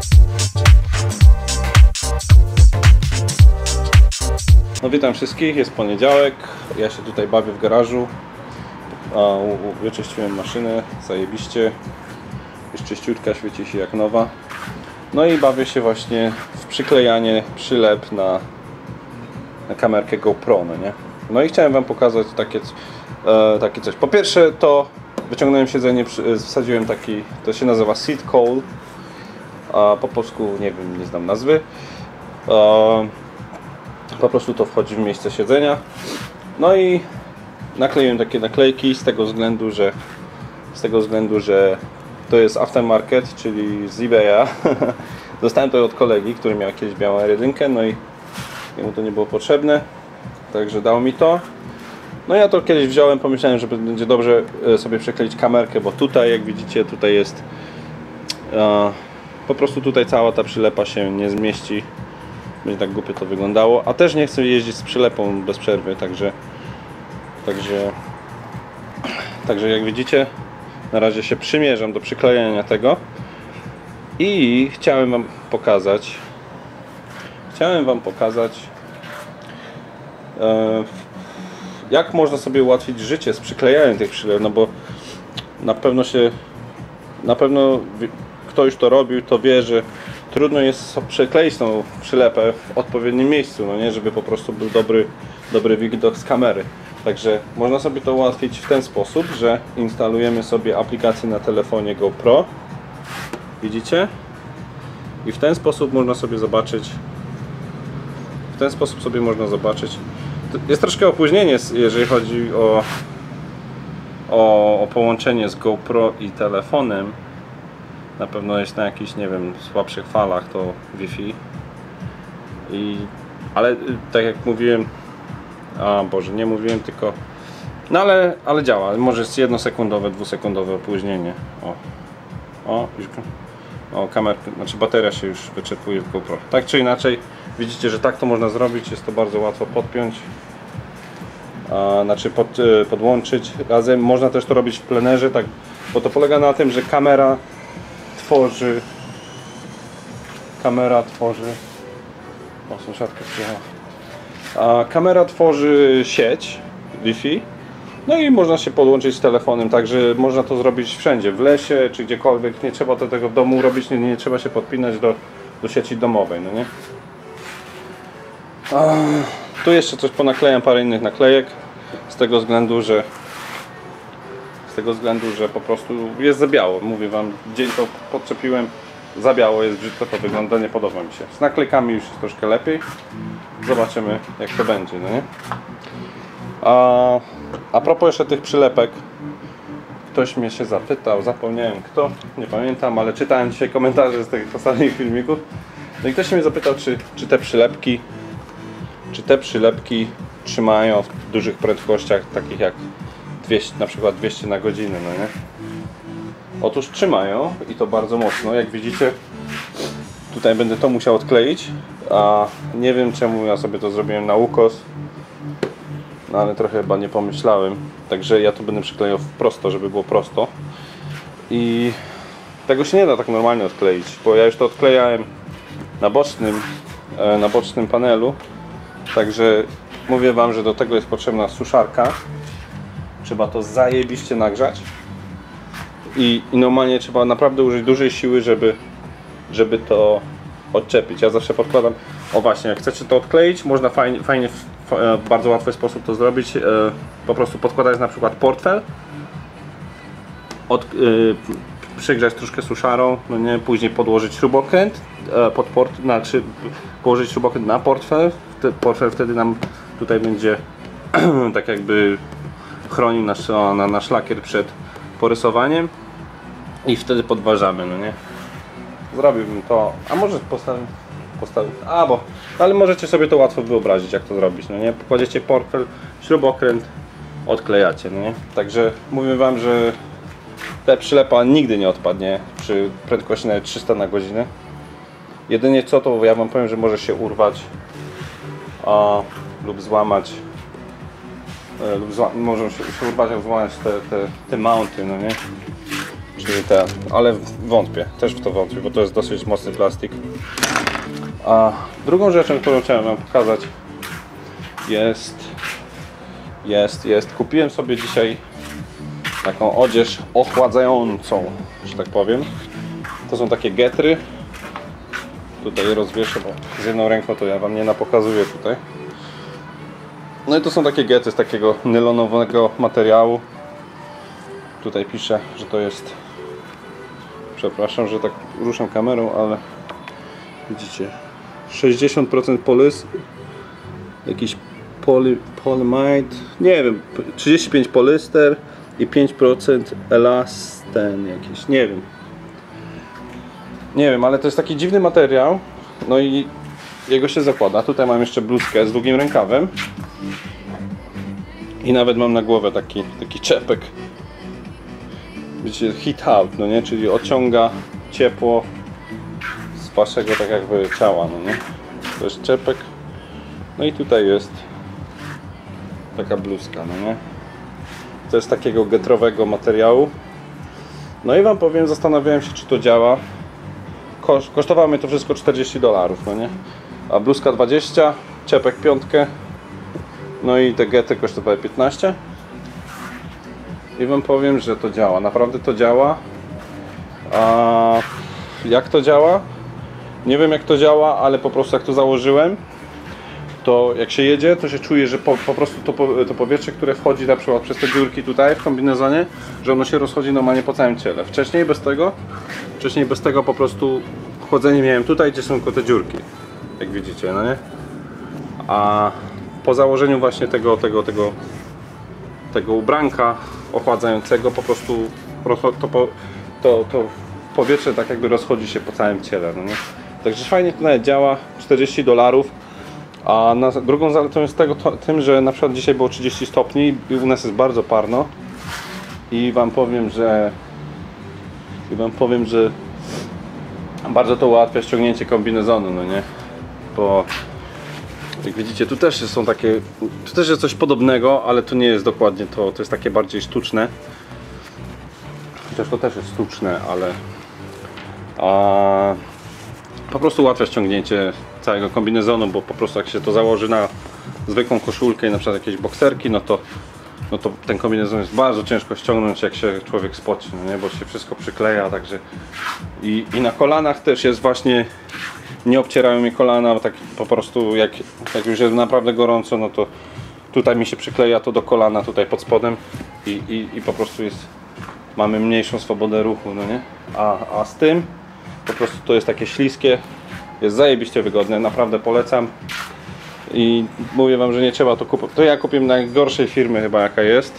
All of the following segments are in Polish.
No witam wszystkich, jest poniedziałek, ja się tutaj bawię w garażu. Wyczyściłem maszynę, zajebiście. Jest czyściutka, świeci się jak nowa. No i bawię się właśnie w przyklejanie przylep na kamerkę GoPro, no nie? No i chciałem wam pokazać takie coś. Po pierwsze to wyciągnąłem siedzenie, wsadziłem taki, to się nazywa seat cowl. Po polsku nie wiem, nie znam nazwy. Po prostu to wchodzi w miejsce siedzenia. No i nakleiłem takie naklejki z tego względu, że to jest aftermarket, czyli z eBaya. Dostałem to od kolegi, który miał kiedyś białą R1, no i jemu to nie było potrzebne, także dał mi to. No ja to kiedyś wziąłem, pomyślałem, że będzie dobrze sobie przykleić kamerkę, bo tutaj, jak widzicie, tutaj jest po prostu tutaj cała ta przylepa się nie zmieści. Będzie tak głupio to wyglądało, a też nie chcę jeździć z przylepą bez przerwy, także jak widzicie, na razie się przymierzam do przyklejania tego i chciałem wam pokazać jak można sobie ułatwić życie z przyklejaniem tych przylep, no bo na pewno kto już to robił, to wie, że trudno jest przykleić tą przylepę w odpowiednim miejscu, no nie, żeby po prostu był dobry widok z kamery. Także można sobie to ułatwić w ten sposób, że instalujemy sobie aplikację na telefonie GoPro. Widzicie? I w ten sposób można sobie zobaczyć. Jest troszkę opóźnienie, jeżeli chodzi o połączenie z GoPro i telefonem. Na pewno jest na jakichś, nie wiem, słabszych falach to Wi-Fi. Ale tak jak mówiłem, nie mówiłem, tylko no ale działa. Może jest 1-sekundowe, 2-sekundowe opóźnienie. Kamerka, znaczy bateria się już wyczerpuje w GoPro. Tak czy inaczej, widzicie, że tak to można zrobić. Jest to bardzo łatwo podpiąć, podłączyć razem. Można też to robić w plenerze, tak, bo to polega na tym, że kamera tworzy sąsiadka przyjechała. Kamera tworzy sieć Wi-Fi, no i można się podłączyć z telefonem, także można to zrobić wszędzie, w lesie czy gdziekolwiek. Nie trzeba tego w domu robić, nie trzeba się podpinać do sieci domowej, no nie? Tu jeszcze coś ponaklejam, parę innych naklejek z tego względu, że po prostu jest za biało. Mówię wam, dzień to podczepiłem, za biało jest, brzydko to wygląda, nie podoba mi się. Z naklejkami już jest troszkę lepiej. Zobaczymy, jak to będzie, no nie? A propos jeszcze tych przylepek, ktoś mnie się zapytał, zapomniałem kto, nie pamiętam, ale czytałem dzisiaj komentarze z tych ostatnich filmików. No i ktoś mnie zapytał, czy te przylepki trzymają w dużych prędkościach, takich jak 200, na przykład 200 na godzinę, no nie? Otóż trzymają i to bardzo mocno. Jak widzicie, tutaj będę to musiał odkleić, a nie wiem czemu ja sobie to zrobiłem na ukos, no ale trochę chyba nie pomyślałem, także ja to będę przyklejał prosto, żeby było prosto i tego się nie da tak normalnie odkleić, bo ja już to odklejałem na bocznym panelu, także mówię wam, że do tego jest potrzebna suszarka. Trzeba to zajebiście nagrzać i normalnie trzeba naprawdę użyć dużej siły, żeby to odczepić. Ja zawsze podkładam, właśnie, jak chcecie to odkleić, można fajnie w bardzo łatwy sposób to zrobić. Po prostu podkładać na przykład portfel, przygrzać troszkę suszarą, no nie, później podłożyć śrubokręt położyć śrubokręt na portfel. Portfel wtedy nam tutaj będzie tak jakby chronił nasz lakier przed porysowaniem i wtedy podważamy, no nie? Zrobiłbym to, a może ale możecie sobie to łatwo wyobrazić, jak to zrobić, no nie? Kładziecie portfel, śrubokręt, odklejacie, no nie? Także mówię wam, że ta przylepa nigdy nie odpadnie przy prędkości nawet 300 na godzinę. Jedynie co, to ja wam powiem, że może się urwać lub złamać, może się urwać, jak złamać te mounty, no nie? Czyli ten, ale wątpię, też w to wątpię, bo to jest dosyć mocny plastik. A drugą rzeczą, którą chciałem wam pokazać jest, kupiłem sobie dzisiaj taką odzież ochładzającą, że tak powiem. To są takie getry. Tutaj je rozwieszę, bo z jedną ręką to ja wam nie pokazuję tutaj. No i to są takie getry z takiego nylonowego materiału. Tutaj pisze, że to jest, przepraszam, że tak ruszam kamerą, ale widzicie, 60% jakiś polymide, nie wiem, 35 polyester i 5% elasten jakiś, nie wiem, ale to jest taki dziwny materiał. No i jego się zakłada. Tutaj mam jeszcze bluzkę z długim rękawem i nawet mam na głowę taki czepek, widzicie, heat out, no nie, czyli odciąga ciepło z waszego tak jakby ciała, no nie. To jest czepek. No i tutaj jest taka bluzka, no nie. To jest takiego getrowego materiału. No i wam powiem, zastanawiałem się, czy to działa. Kosztowało mnie to wszystko $40, no nie. A bluzka 20, czepek 5, no i te gety kosztowały 15. I wam powiem, że to działa, naprawdę to działa. A jak to działa? Nie wiem jak to działa, ale po prostu jak to założyłem, to jak się jedzie, to się czuje, że po prostu to powietrze, które wchodzi na przykład przez te dziurki tutaj w kombinezonie, że ono się rozchodzi normalnie po całym ciele. Wcześniej bez tego po prostu chłodzenie miałem tutaj, gdzie są tylko te dziurki, jak widzicie, no nie? A po założeniu właśnie tego ubranka ochładzającego po prostu to powietrze tak jakby rozchodzi się po całym ciele, no nie? Także fajnie to nawet działa, $40. A drugą zaletą jest tym, że na przykład dzisiaj było 30 stopni i u nas jest bardzo parno i wam powiem, że bardzo to ułatwia ściągnięcie kombinezonu, no nie? Bo jak widzicie, tu też są takie, tu też jest coś podobnego, ale to nie jest dokładnie to jest takie bardziej sztuczne. Chociaż to też jest sztuczne, ale po prostu ułatwia ściągnięcie całego kombinezonu, bo po prostu jak się to założy na zwykłą koszulkę i na przykład jakieś bokserki, no to ten kombinezon jest bardzo ciężko ściągnąć, jak się człowiek spoci, no nie? Bo się wszystko przykleja, także i na kolanach też jest właśnie, nie obcierają mi kolana, tak po prostu jak już jest naprawdę gorąco, no to tutaj mi się przykleja to do kolana, tutaj pod spodem i po prostu mamy mniejszą swobodę ruchu, no nie? A z tym po prostu to jest takie śliskie, jest zajebiście wygodne, naprawdę polecam i mówię wam, że nie trzeba to kupować. To ja kupiłem najgorszej firmy chyba jaka jest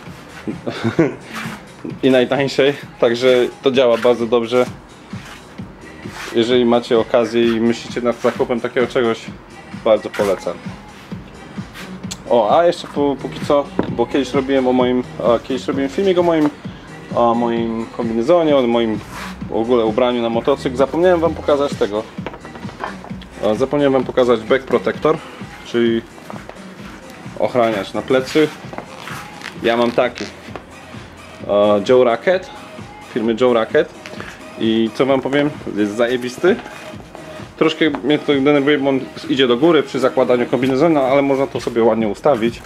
i najtańszej, także to działa bardzo dobrze. Jeżeli macie okazję i myślicie nad zakupem takiego czegoś, bardzo polecam. A jeszcze póki co, bo kiedyś robiłem filmik o moim kombinezonie, o moim w ogóle ubraniu na motocykl. Zapomniałem wam pokazać back protector, czyli ochraniacz na plecy. Ja mam taki Joe Racket, firmy Joe Racket i co wam powiem, jest zajebisty. Troszkę mnie to denerwuje, bo on idzie do góry przy zakładaniu kombinezonu, ale można to sobie ładnie ustawić.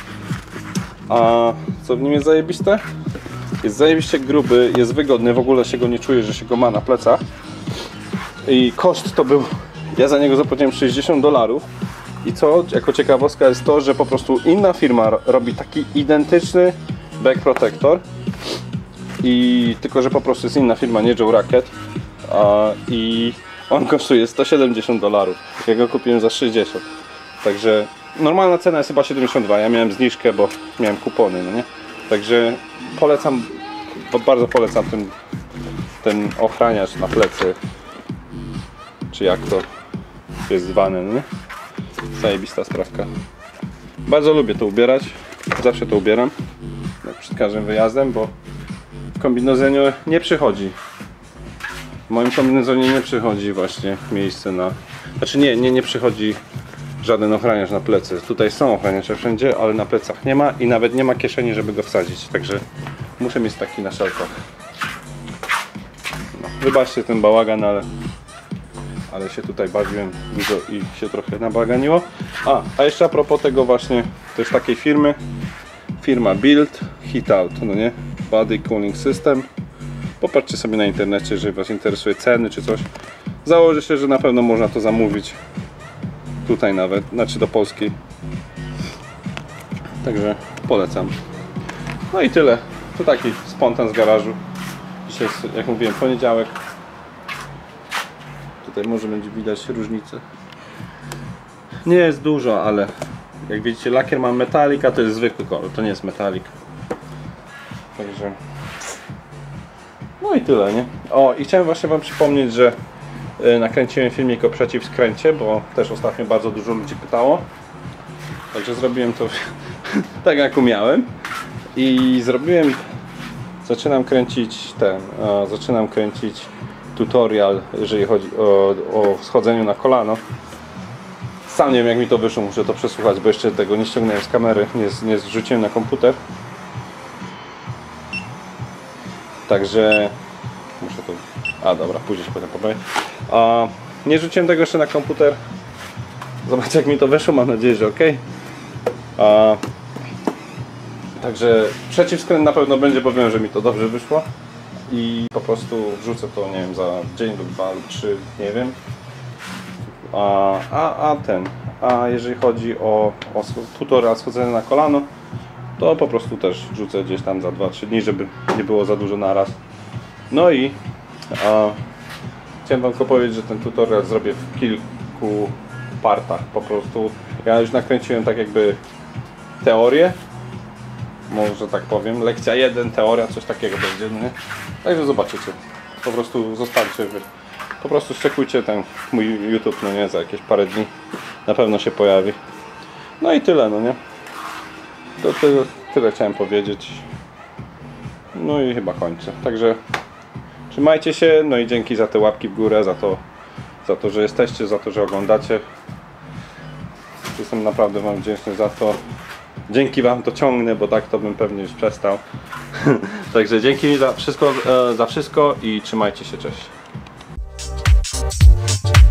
A co w nim jest zajebiste? Jest zajebiście gruby, jest wygodny, w ogóle się go nie czuje, że się go ma na plecach. I koszt to był, ja za niego zapłaciłem $60. I co jako ciekawostka jest to, że po prostu inna firma robi taki identyczny back protector. I tylko, że po prostu jest inna firma, nie Joe Racket. I on kosztuje $170. Ja go kupiłem za 60. Także normalna cena jest chyba 72. Ja miałem zniżkę, bo miałem kupony, no nie? Także polecam, bardzo polecam ten ochraniacz na plecy, czy jak to jest zwane, no nie? Zajebista sprawka. Bardzo lubię to ubierać, zawsze to ubieram przed każdym wyjazdem, bo w kombinezonie nie przychodzi. W moim kombinezonie nie przychodzi właśnie miejsce na... Znaczy nie przychodzi żaden ochraniacz na plecy. Tutaj są ochraniacze wszędzie, ale na plecach nie ma i nawet nie ma kieszeni, żeby go wsadzić. Także muszę mieć taki na szelkach. wybaczcie ten bałagan, ale się tutaj bawiłem dużo i się trochę nabaganiło. A jeszcze a propos tego właśnie, też takiej firmy, firma Build Hitout, no nie? Body Cooling System. Popatrzcie sobie na internecie, jeżeli Was interesuje ceny czy coś. Założę się, że na pewno można to zamówić tutaj nawet, znaczy do Polski. Także polecam. No i tyle. To taki spontan z garażu. Dzisiaj jest, jak mówiłem, poniedziałek. Tutaj może będzie widać różnicę. Nie jest dużo, ale jak widzicie, lakier ma metalik, a to jest zwykły kolor, to nie jest metalik. Także no i tyle, nie? O, i chciałem właśnie Wam przypomnieć, że nakręciłem filmik o przeciwskręcie, bo też ostatnio bardzo dużo ludzi pytało. Także zrobiłem to tak jak umiałem. I zaczynam kręcić tutorial, jeżeli chodzi o schodzeniu na kolano. Sam nie wiem, jak mi to wyszło, muszę to przesłuchać, bo jeszcze tego nie ściągnąłem z kamery, nie zrzuciłem na komputer. Także muszę to... A dobra, później się potem poprawię. Nie rzuciłem tego jeszcze na komputer. Zobaczcie, jak mi to wyszło, mam nadzieję, że ok. Także przeciwskręt na pewno będzie, bo wiem, że mi to dobrze wyszło. I po prostu wrzucę to, nie wiem, za dzień lub 2 lub 3, nie wiem. A jeżeli chodzi o tutorial schodzenia na kolano, to po prostu też wrzucę gdzieś tam za 2-3 dni, żeby nie było za dużo naraz. No i chciałem Wam tylko powiedzieć, że ten tutorial zrobię w kilku partach. Po prostu ja już nakręciłem tak jakby teorię, może tak powiem, lekcja 1, teoria, coś takiego będzie, no nie? Także zobaczycie, po prostu zostawcie, po prostu szczekujcie ten mój YouTube, no nie, za jakieś parę dni na pewno się pojawi. No i tyle, no nie? Tyle chciałem powiedzieć. No i chyba kończę. Także trzymajcie się, no i dzięki za te łapki w górę, za to, że jesteście, za to, że oglądacie. Jestem naprawdę Wam wdzięczny za to. Dzięki Wam to ciągnę, bo tak to bym pewnie już przestał. Także dzięki za wszystko i trzymajcie się, cześć.